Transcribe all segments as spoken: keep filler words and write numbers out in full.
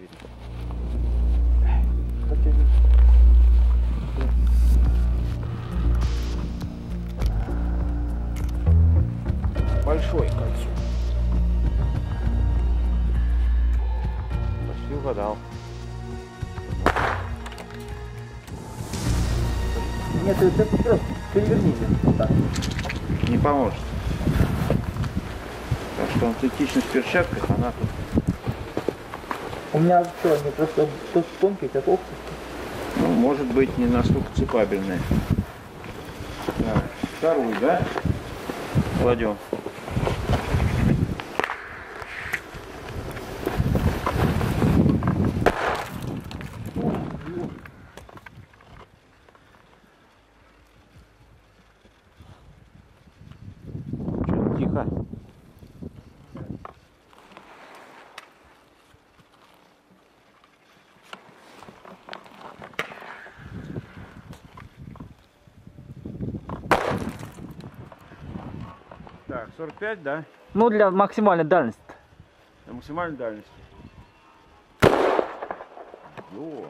Большое кольцо. Почти угадал. Нет, ты просто переверните. Так. Не поможет. Так что аутентичность в перчатках, она тут. У меня что, они просто тонкие, как овцы? Ну, может быть, не настолько цепабельные. Так, вторую, да? Кладем. Тихо. Так, сорок пять, да? Ну, для максимальной дальности. Для максимальной дальности. Ё-моё.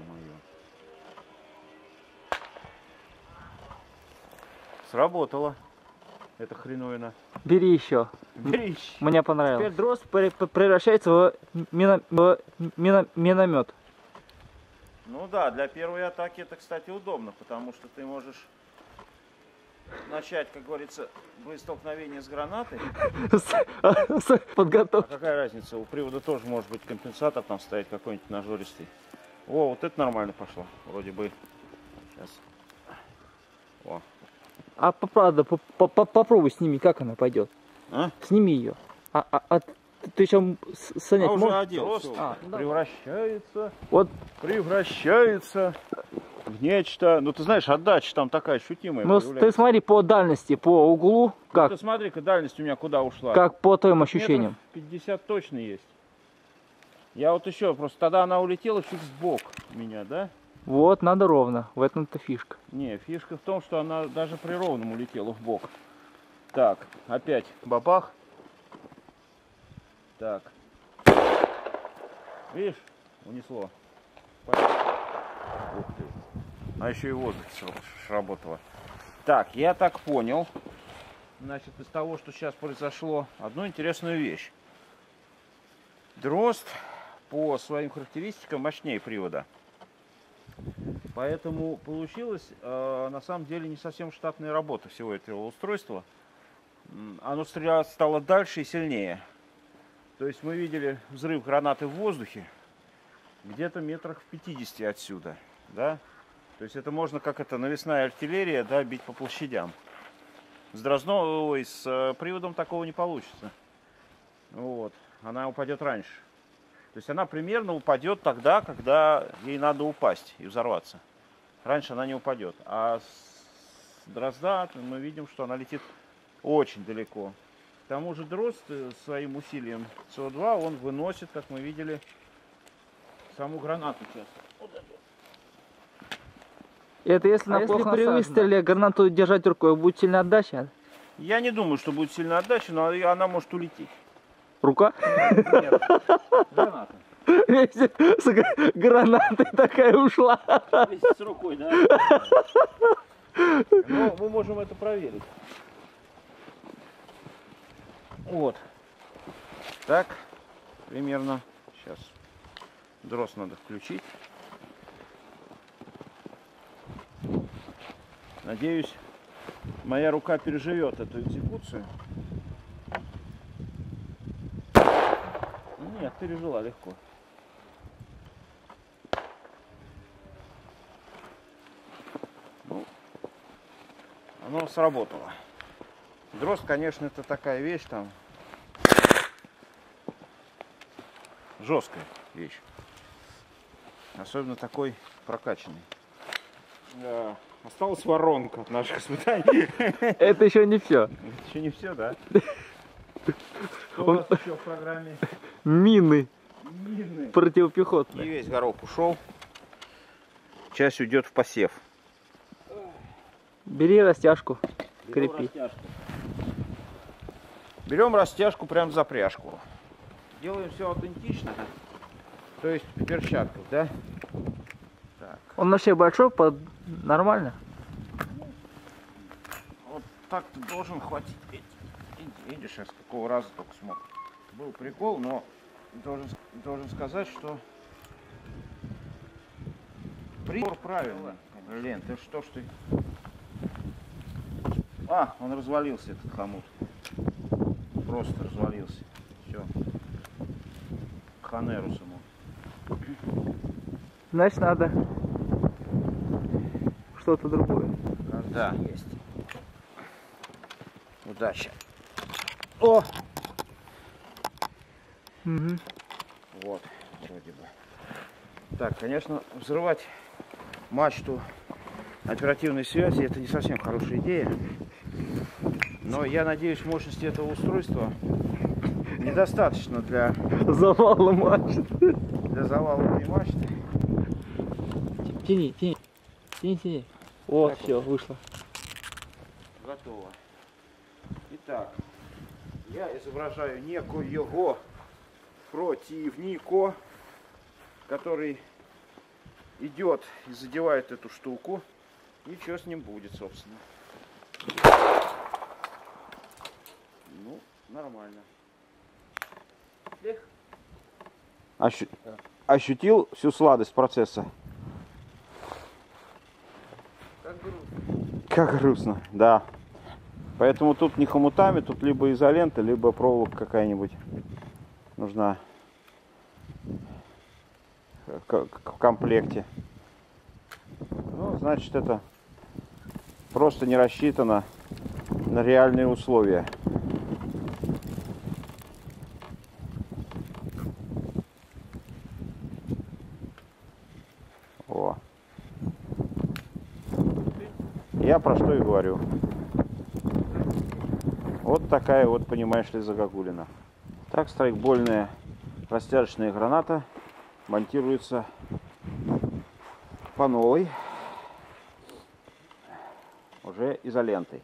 Сработало. Это хреновина. Бери еще. Бери еще. Мне понравилось. Теперь дрозд превращается в, мино... в мино... миномет. Ну да, для первой атаки это, кстати, удобно, потому что ты можешь начать, как говорится, боестолкновение с гранатой. Подготовка. А какая разница? У привода тоже может быть компенсатор там стоять какой-нибудь нажористый. О, вот это нормально пошло. Вроде бы. Сейчас. О. А правда, попробуй сними, как она пойдет. А? Сними ее. А, а, а ты еще снять а можешь? уже одел. Просто а, ну, превращается. Вот. Превращается в нечто. Ну ты знаешь, отдача там такая ощутимая. Ну ты смотри по дальности, по углу. Как? Ну, ты смотри-ка, дальность у меня куда ушла. Как по твоим ощущениям? пятьдесят точно есть. Я вот еще, просто тогда она улетела чуть в бок меня, да? Вот, надо ровно. В этом-то фишка. Не, фишка в том, что она даже при ровном улетела в бок. Так, опять бабах. Так. Видишь, унесло. Ух ты. А еще и воздух сработало. Так, я так понял. Значит, из того, что сейчас произошло, одну интересную вещь. Дрозд по своим характеристикам мощнее привода. Поэтому получилось, э, на самом деле, не совсем штатная работа всего этого устройства. Оно стрелять стало дальше и сильнее. То есть мы видели взрыв гранаты в воздухе где-то метрах в пятидесяти отсюда. Да? То есть это можно, как это, навесная артиллерия, да, бить по площадям. С дрозном, ой, с э, приводом такого не получится. Вот. Она упадет раньше. То есть она примерно упадет тогда, когда ей надо упасть и взорваться. Раньше она не упадет. А с дрозда мы видим, что она летит очень далеко. К тому же дрозд своим усилием С О два он выносит, как мы видели, саму гранату сейчас. Вот эту. Это если а на плохо при выстреле гранату держать рукой, будет сильная отдача? Я не думаю, что будет сильная отдача, но она может улететь. Рука? Нет, граната. С гранатой такая ушла. С рукой, да? Но мы можем это проверить. Вот. Так, примерно. Сейчас. Дрозд надо включить. Надеюсь, моя рука переживет эту экзекуцию. Нет, пережила легко. Ну, оно сработало. Дрозд, конечно, это такая вещь там. Жесткая вещь. Особенно такой прокачанный. Да. Осталась воронка от наших испытаний. Это еще не все. Еще не все, да? Что у нас еще в программе? Мины. Мины. Противопехотные. Не весь горох ушел. Часть уйдет в посев. Бери растяжку. Берем Крепи. растяжку. Берем растяжку прям за пряжку. Делаем все аутентично. То есть в перчатках, да? Так. Он вообще большой, под... нормально? Вот так ты должен хватить. Видишь, я с какого раза только смог. Был прикол, но должен, должен сказать, что прибор правильно. Лен, ты что ж ты... А, он развалился, этот хомут. Просто развалился. Все. Ханерус ему. Значит, надо что-то другое. Да, есть. Удача. О! Угу. Вот, вроде бы. Так, конечно, взрывать мачту оперативной связи — это не совсем хорошая идея. Но я надеюсь, мощности этого устройства недостаточно для Завала мачты. для завала этой мачты. Тяни, тяни. Тяни, тяни. Вот, Так все, вышло. Готово. Итак, я изображаю некоего противника, который идет и задевает эту штуку. И что с ним будет, собственно? Ну, нормально. Ощу... Ощутил всю сладость процесса? Как грустно. Как грустно, да. Поэтому тут не хомутами, тут либо изолента, либо проволока какая-нибудь нужна в комплекте. Ну, значит, это просто не рассчитано на реальные условия. О. Я про что и говорю. Вот такая вот, понимаешь ли, загогулина. Так, страйкбольная растяжечная граната монтируется по новой, уже изолентой.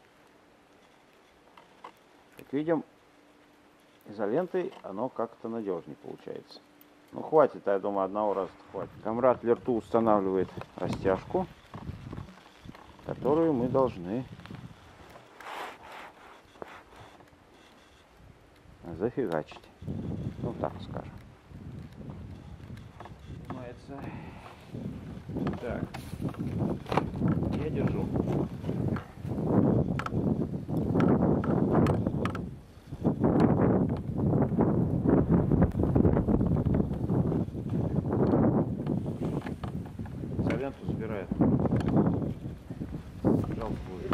Как видим, изолентой оно как-то надежнее получается. Ну, хватит, я думаю, одного раза хватит. Камрад Лерту устанавливает растяжку, которую мы должны зафигачить. Ну, так скажем. Снимается. Так. Я держу. Изоленту забирает. Жалко будет.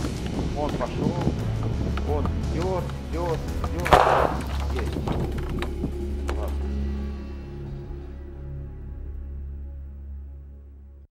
Он пошел. Он идет, идет, идет. Есть.